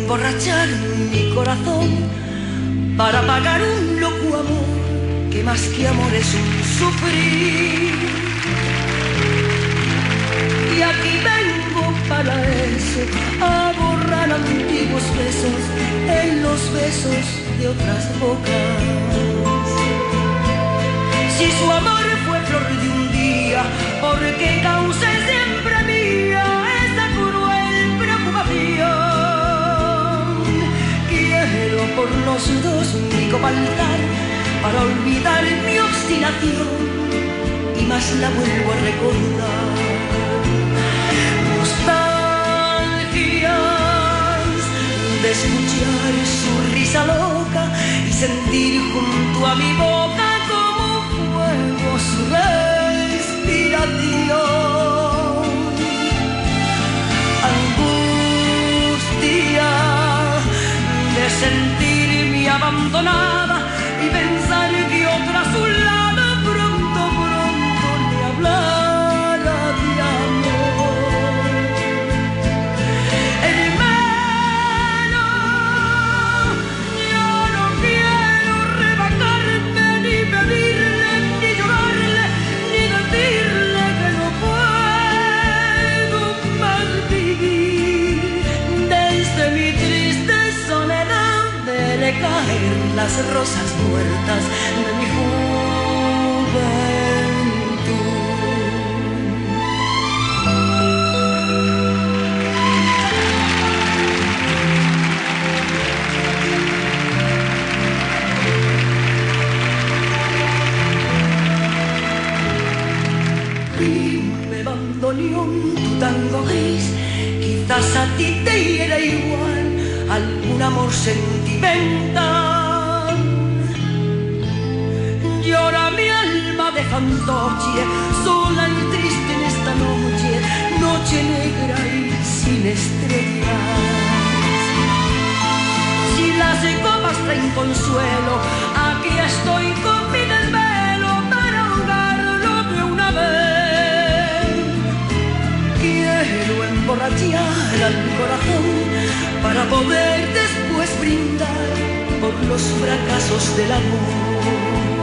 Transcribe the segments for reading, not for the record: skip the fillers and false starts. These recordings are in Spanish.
emborrachar mi corazón para pagar un loco amor que más que amor es un sufrir. Y aquí vengo para eso, a borrar antiguos besos en los besos de otras bocas. Si su amor fue flor de un día, ¿por qué causé siempre mía esa cruel preocupación? Quiero por los dos mi copa altar para olvidar mi obstinación y más la vuelvo a recordar. Nostalgias de escuchar su risa loca y sentir junto a mi boca su respiración. Angustia de sentirme abandonada y pensar que otra a su lado pronto le hablara de amor. Hermano, yo no quiero rebajarme ni pedirle ni llorarle ni decirle que no puedo más vivir. Desde mi triste soledad veré caer las rosas muertas de mi Dime, bandoneón, tu tango gris, quizás a ti te hiera igual algún amor sentimental. Llora mi alma de fantoche, sola y triste en esta noche, noche negra y sin estrellas. Si las copas traen consuelo, aquí estoy con mi desvelo para ahogarlo de una vez. Quiero emborrachar al corazón para poder después brindar por los fracasos del amor.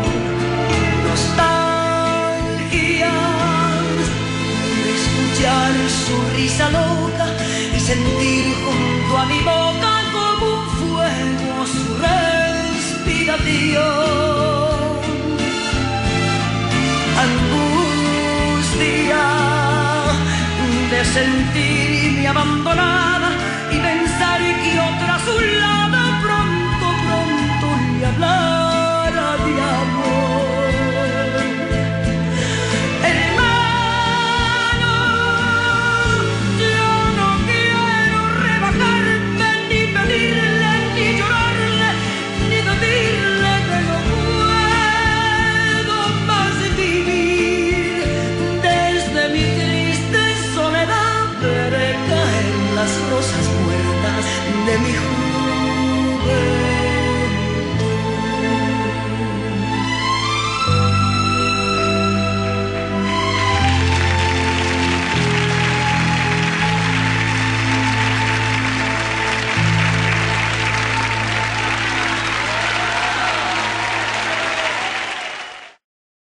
Nostalgias de escuchar su risa loca y sentir junto a mi boca como un fuego su respiración. Angustia de sentirme abandonada